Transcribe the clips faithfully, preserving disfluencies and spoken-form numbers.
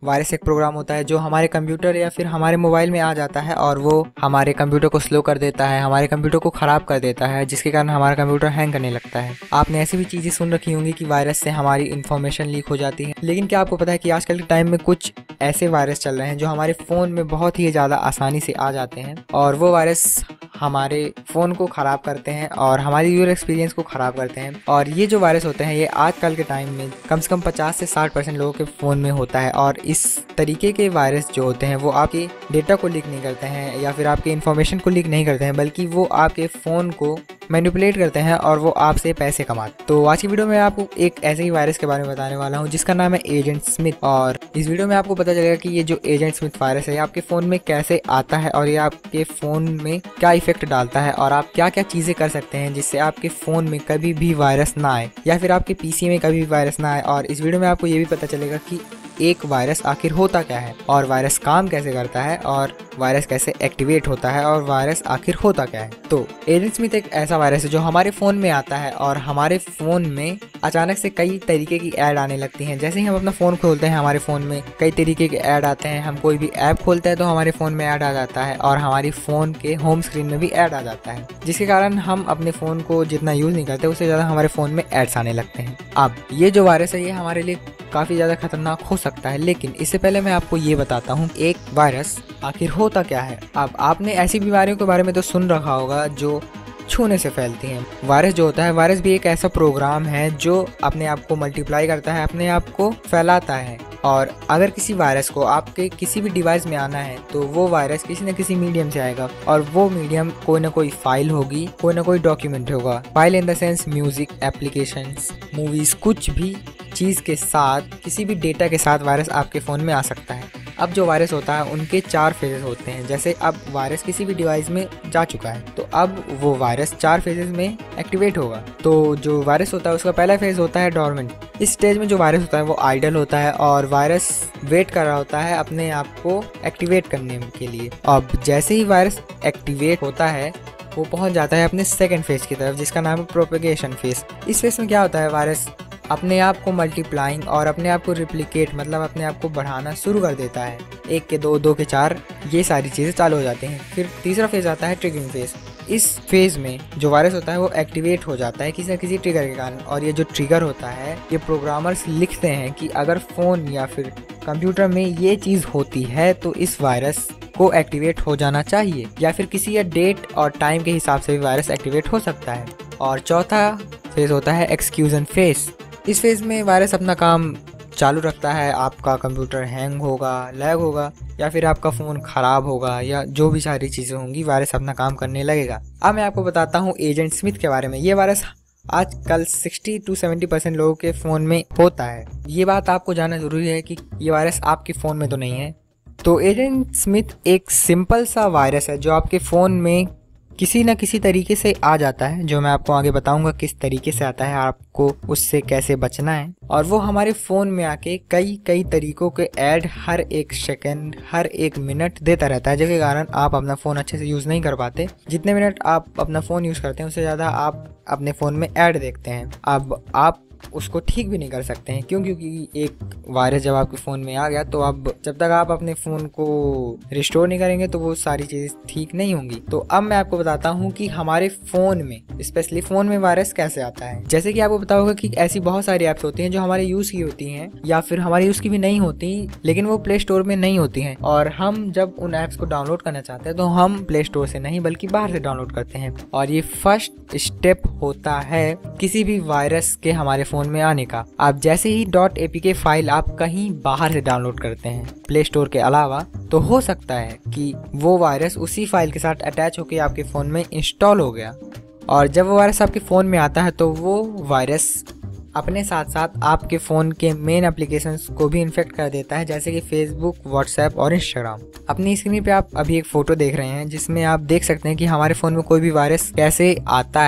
Virus एक programme होता है जो हमारे कंप्यूटर या फिर हमारे मोबाइल में आ जाता है और वो हमारे कंप्यूटर को स्लो कर देता है, हमारे कंप्यूटर को ख़राब कर देता है, जिसके कारण हमारा कंप्यूटर हैंग करने लगता है। आपने ऐसी भी चीज़ें सुन रखी होंगी कि वायरस से हमारी इन्फॉर्मेशन लीक हो जाती है। लेकिन क्या आपको पता है कि आजकल के टाइम में कुछ ऐसे वायरस चल रहे हैं जो हमारे फ़ोन में बहुत ही ज़्यादा आसानी से आ जाते हैं और वो वायरस हमारे फ़ोन को ख़राब करते हैं और हमारी यूज़र एक्सपीरियंस को ख़राब करते हैं। और ये जो वायरस होते हैं ये आजकल के टाइम में कम से कम पचास से साठ परसेंट लोगों के फ़ोन में होता है। और इस तरीके के वायरस जो होते हैं वो आपके डेटा को लीक नहीं करते हैं या फिर आपके इन्फॉर्मेशन को लीक नहीं करते हैं, बल्कि वो आपके फ़ोन को मैनिपुलेट करते हैं और वो आपसे पैसे कमाते। तो आज की वीडियो में आपको एक ऐसे ही वायरस के बारे में बताने वाला हूँ जिसका नाम है एजेंट स्मिथ। और इस वीडियो में आपको पता चलेगा कि ये जो एजेंट स्मिथ वायरस है आपके फ़ोन में कैसे आता है और ये आपके फ़ोन में क्या इफेक्ट डालता है और आप क्या क्या चीज़ें कर सकते हैं जिससे आपके फ़ोन में कभी भी वायरस ना आए या फिर आपके पीसी में कभी भी वायरस ना आए। और इस वीडियो में आपको ये भी पता चलेगा कि एक वायरस आखिर होता क्या है और वायरस काम कैसे करता है और वायरस कैसे एक्टिवेट होता है और वायरस आखिर होता क्या है। तो एजेंट स्मिथ एक ऐसा वायरस है जो हमारे फ़ोन में आता है और हमारे फ़ोन में अचानक से कई तरीके की ऐड आने लगती हैं। जैसे ही हम अपना फ़ोन खोलते हैं हमारे फ़ोन में कई तरीके के ऐड आते हैं। हम कोई भी ऐप खोलते हैं तो हमारे फ़ोन में ऐड आ जाता है और हमारी फ़ोन के होम स्क्रीन में भी ऐड आ जाता है, जिसके कारण हम अपने फ़ोन को जितना यूज़ नहीं करते उससे ज़्यादा हमारे फ़ोन में ऐड्स आने लगते हैं। अब ये जो वायरस है ये हमारे लिए काफ़ी ज़्यादा खतरनाक हो सकता है, लेकिन इससे पहले मैं आपको ये बताता हूँ एक वायरस आखिर होता क्या है। अब आपने ऐसी बीमारियों के बारे में तो सुन रखा होगा जो छूने से फैलती हैं। वायरस जो होता है, वायरस भी एक ऐसा प्रोग्राम है जो अपने आप को मल्टीप्लाई करता है, अपने आप को फैलाता है। और अगर किसी वायरस को आपके किसी भी डिवाइस में आना है तो वो वायरस किसी न किसी मीडियम से आएगा और वो मीडियम कोई ना कोई फाइल होगी, कोई ना कोई डॉक्यूमेंट होगा। File in the sense music, applications, movies, कुछ भी चीज़ के साथ, किसी भी डेटा के साथ वायरस आपके फ़ोन में आ सकता है। अब जो वायरस होता है उनके चार फेजेस होते हैं। जैसे अब वायरस किसी भी डिवाइस में जा चुका है तो अब वो वायरस चार फेजेस में एक्टिवेट होगा। तो जो वायरस होता है उसका पहला फेज होता है डोरमेंट। इस स्टेज में जो वायरस होता है वो आइडल होता है और वायरस वेट कर रहा होता है अपने आप को एक्टिवेट करने के लिए। अब जैसे ही वायरस एक्टिवेट होता है वो पहुंच जाता है अपने सेकेंड फेज की तरफ जिसका नाम है प्रोपेगेशन फेज। इस फेज में क्या होता है, वायरस अपने आप को मल्टीप्लाइंग और अपने आप को रिप्लिकेट मतलब अपने आप को बढ़ाना शुरू कर देता है। एक के दो, दो के चार, ये सारी चीज़ें चालू हो जाती हैं। फिर तीसरा फेज़ आता है ट्रिगरिंग फेज़। इस फेज़ में जो वायरस होता है वो एक्टिवेट हो जाता है किसी न किसी ट्रिगर के कारण। और ये जो ट्रिगर होता है ये प्रोग्रामर्स लिखते हैं कि अगर फ़ोन या फिर कंप्यूटर में ये चीज़ होती है तो इस वायरस को एक्टिवेट हो जाना चाहिए, या फिर किसी या डेट और टाइम के हिसाब से भी वायरस एक्टिवेट हो सकता है। और चौथा फेज़ होता है एक्सक्यूजन फेज़। इस फेज़ में वायरस अपना काम चालू रखता है। आपका कंप्यूटर हैंग होगा, लैग होगा या फिर आपका फ़ोन ख़राब होगा या जो भी सारी चीज़ें होंगी, वायरस अपना काम करने लगेगा। अब मैं आपको बताता हूँ एजेंट स्मिथ के बारे में। ये वायरस आजकल साठ टू सत्तर परसेंट लोगों के फ़ोन में होता है। ये बात आपको जानना ज़रूरी है कि ये वायरस आपके फ़ोन में तो नहीं है। तो एजेंट स्मिथ एक सिंपल सा वायरस है जो आपके फ़ोन में किसी न किसी तरीके से आ जाता है, जो मैं आपको आगे बताऊंगा किस तरीके से आता है, आपको उससे कैसे बचना है। और वो हमारे फ़ोन में आके कई कई तरीकों के ऐड हर एक सेकंड, हर एक मिनट देता रहता है, जिसके कारण आप अपना फ़ोन अच्छे से यूज़ नहीं कर पाते। जितने मिनट आप अपना फ़ोन यूज़ करते हैं उससे ज़्यादा आप अपने फ़ोन में ऐड देखते हैं। अब आप उसको ठीक भी नहीं कर सकते हैं। क्यों? क्योंकि एक वायरस जब आपके फ़ोन में आ गया तो अब जब तक आप अपने फ़ोन को रिस्टोर नहीं करेंगे तो वो सारी चीज़ें ठीक नहीं होंगी। तो अब मैं आपको बताता हूँ कि हमारे फ़ोन में, स्पेशली फ़ोन में वायरस कैसे आता है। जैसे कि आपको पता होगा कि ऐसी बहुत सारी ऐप्स होती हैं जो हमारे यूज़ की होती हैं या फिर हमारे यूज़ की भी नहीं होती, लेकिन वो प्ले स्टोर में नहीं होती हैं। और हम जब उन ऐप्स को डाउनलोड करना चाहते हैं तो हम प्ले स्टोर से नहीं बल्कि बाहर से डाउनलोड करते हैं। और ये फर्स्ट स्टेप होता है किसी भी वायरस के हमारे फ़ोन में आने का। आप जैसे ही डॉट एपीके फाइल आप कहीं बाहर से डाउनलोड करते हैं प्ले स्टोर के अलावा, तो हो सकता है कि वो वायरस उसी फाइल के साथ अटैच होकर आपके फ़ोन में इंस्टॉल हो गया। और जब वो वायरस आपके फ़ोन में आता है तो वो वायरस अपने साथ साथ आपके फ़ोन के मेन एप्लीकेशंस को भी इन्फेक्ट कर देता है, जैसे कि फेसबुक, व्हाट्सएप और इंस्टाग्राम। अपनी स्क्रीन पे आप अभी एक फ़ोटो देख रहे हैं जिसमें आप देख सकते हैं कि हमारे फ़ोन में कोई भी वायरस कैसे आता है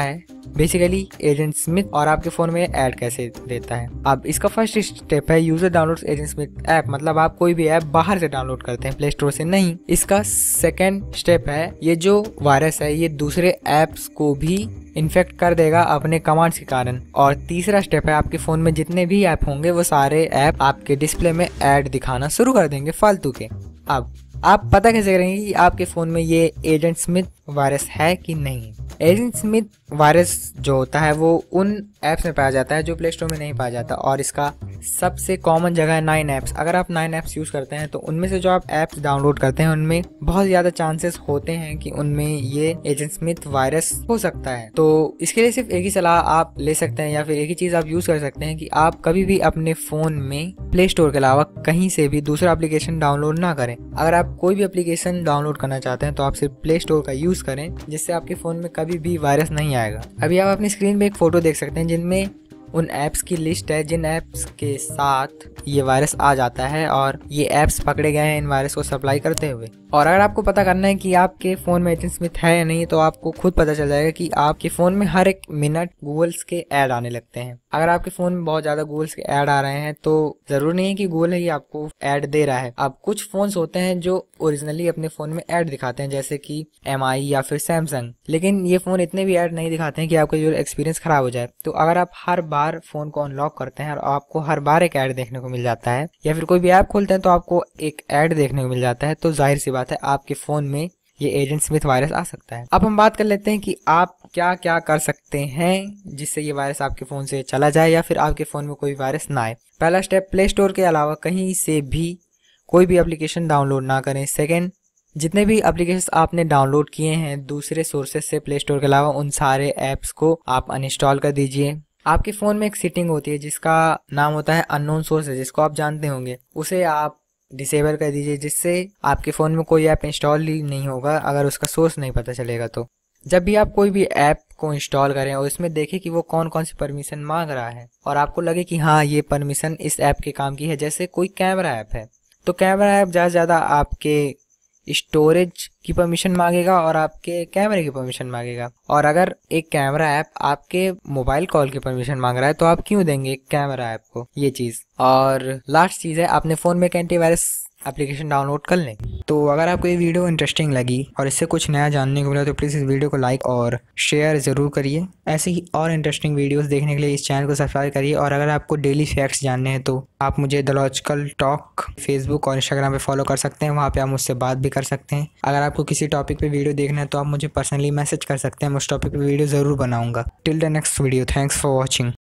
बेसिकली एजेंट स्मिथ और आपके फ़ोन में ऐड कैसे देता है। अब इसका फर्स्ट स्टेप है user downloads agent Smith app, मतलब आप कोई भी ऐप बाहर से डाउनलोड करते हैं, प्ले स्टोर से नहीं। इसका सेकेंड स्टेप है ये जो वायरस है ये दूसरे ऐप्स को भी इन्फेक्ट कर देगा अपने कमांड्स के कारण। और तीसरा स्टेप है आपके फ़ोन में जितने भी ऐप होंगे वो सारे ऐप आपके डिस्प्ले में ऐड दिखाना शुरू कर देंगे फालतू के। अब आप पता कैसे करेंगे कि आपके फ़ोन में ये एजेंट स्मिथ वायरस है कि नहीं। एजेंट स्मिथ वायरस जो होता है वो उन ऐप्स में पाया जाता है जो प्ले स्टोर में नहीं पाया जाता, और इसका सबसे कॉमन जगह है नाइन ऐप्स। अगर आप नाइन ऐप्स यूज़ करते हैं तो उनमें से जो आप ऐप्स डाउनलोड करते हैं उनमें बहुत ज़्यादा चांसेस होते हैं कि उनमें ये एजेंट स्मिथ वायरस हो सकता है। तो इसके लिए सिर्फ एक ही सलाह आप ले सकते हैं या फिर एक ही चीज़ आप यूज़ कर सकते हैं कि आप कभी भी अपने फ़ोन में प्ले स्टोर के अलावा कहीं से भी दूसरा एप्लीकेशन डाउनलोड ना करें। अगर आप कोई भी एप्लीकेशन डाउनलोड करना चाहते हैं तो आप सिर्फ प्ले स्टोर का यूज़ करें, जिससे आपके फ़ोन में कभी भी वायरस नहीं आएगा। अभी आप अपनी स्क्रीन पे एक फ़ोटो देख सकते हैं जिनमें उन ऐप्स की लिस्ट है जिन ऐप्स के साथ ये वायरस आ जाता है और ये ऐप्स पकड़े गए हैं इन वायरस को सप्लाई करते हुए। और अगर आपको पता करना है कि आपके फ़ोन में एजेंट स्मिथ है या नहीं तो आपको खुद पता चल जाएगा कि आपके फ़ोन में हर एक मिनट गूगल्स के ऐड आने लगते हैं। अगर आपके फ़ोन में बहुत ज़्यादा गूगल्स के ऐड आ रहे हैं तो ज़रूरी नहीं है कि गूगल ही आपको ऐड दे रहा है। अब कुछ फ़ोन्स होते हैं जो ओरिजिनली अपने फ़ोन में ऐड दिखाते हैं, जैसे कि एम आई या फिर सैमसंग, लेकिन ये फ़ोन इतने भी ऐड नहीं दिखाते हैं कि आपका जो एक्सपीरियंस ख़राब हो जाए। तो अगर आप हर बार फ़ोन को अनलॉक करते हैं और आपको हर बार एक ऐड देखने को मिल जाता है, या फिर कोई भी ऐप खोलते हैं तो आपको एक ऐड देखने को मिल जाता है, तो जाहिर सी बात है आपके फ़ोन में ये एजेंट स्मिथ वायरस आ सकता है। अब हम बात कर लेते हैं कि आप क्या क्या कर सकते हैं जिससे ये वायरस आपके फ़ोन से चला जाए या फिर आपके फ़ोन में कोई वायरस ना आए। पहला स्टेप, प्ले स्टोर के अलावा कहीं से भी कोई भी एप्लीकेशन डाउनलोड ना करें। सेकेंड, जितने भी एप्लीकेशन आपने डाउनलोड किए हैं दूसरे सोर्सेज से प्ले स्टोर के अलावा, उन सारे ऐप्स को आप अनइंस्टॉल कर दीजिए। आपके फ़ोन में एक सेटिंग होती है जिसका नाम होता है अननोन सोर्सेज, जिसको आप जानते होंगे, उसे आप डिसेबल कर दीजिए, जिससे आपके फ़ोन में कोई ऐप इंस्टॉल ही नहीं होगा अगर उसका सोर्स नहीं पता चलेगा। तो जब भी आप कोई भी ऐप को इंस्टॉल करें और इसमें देखें कि वो कौन कौन सी परमिशन मांग रहा है और आपको लगे कि हाँ ये परमिशन इस ऐप के काम की है, जैसे कोई कैमरा ऐप है तो कैमरा ऐप ज़्यादा से ज़्यादा आपके स्टोरेज की परमिशन मांगेगा और आपके कैमरे की परमिशन मांगेगा। और अगर एक कैमरा ऐप आपके मोबाइल कॉल की परमिशन मांग रहा है तो आप क्यों देंगे एक कैमरा ऐप को ये चीज़। और लास्ट चीज़ है, अपने फ़ोन में एक एंटीवायरस एप्लीकेशन डाउनलोड कर लें। तो अगर आपको ये वीडियो इंटरेस्टिंग लगी और इससे कुछ नया जानने को मिला तो प्लीज़ इस वीडियो को लाइक और शेयर ज़रूर करिए। ऐसे ही और इंटरेस्टिंग वीडियोस देखने के लिए इस चैनल को सब्सक्राइब करिए। और अगर आपको डेली फैक्ट्स जानने हैं तो आप मुझे द लॉजिकल टॉक फेसबुक और इंस्टाग्राम पे फॉलो कर सकते हैं, वहाँ पे आप मुझसे बात भी कर सकते हैं। अगर आपको किसी टॉपिक पे वीडियो देखना है तो आप मुझे पर्सनली मैसेज कर सकते हैं, मैं उस टॉपिक पे वीडियो ज़रूर बनाऊँगा। Till the next video, thanks for watching.